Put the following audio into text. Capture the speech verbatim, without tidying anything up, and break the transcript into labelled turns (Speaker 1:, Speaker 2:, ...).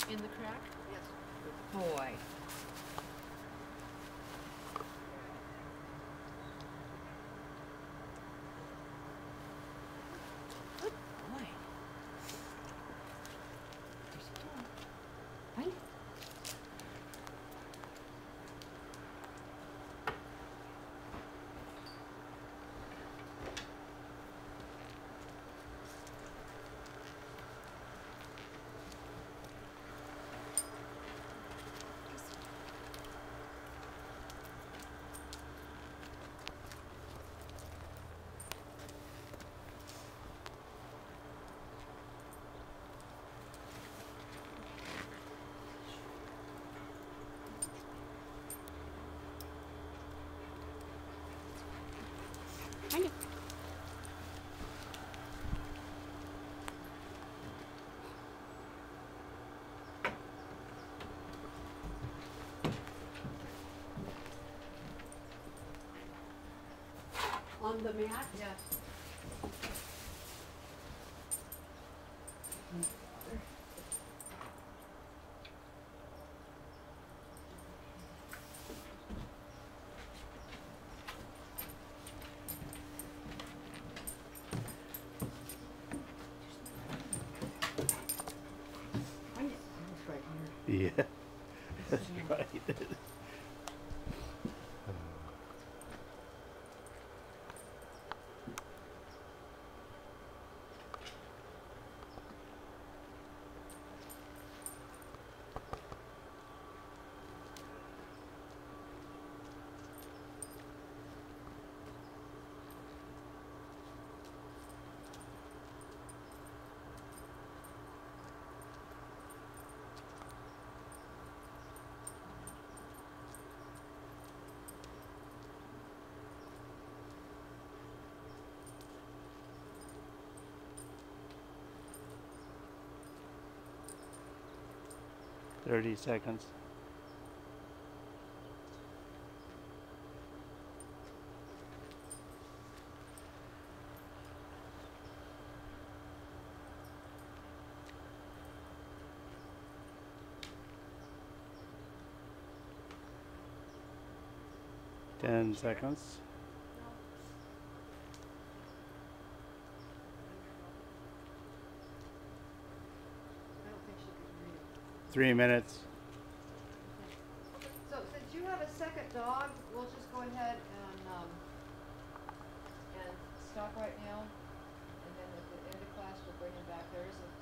Speaker 1: In the crack?
Speaker 2: Yes.
Speaker 1: Good boy. Good boy. There's a ball. Find it. Find it.
Speaker 2: On the mat?
Speaker 1: Yes.
Speaker 2: Find it. It's right here.
Speaker 3: Yeah, that's right. Thirty seconds. Ten seconds.
Speaker 2: I don't think she could read it.
Speaker 3: Three minutes.
Speaker 2: So since you have a second dog, we'll just go ahead and, um, and stop right now. And then at the end of class, we'll bring him back. There is a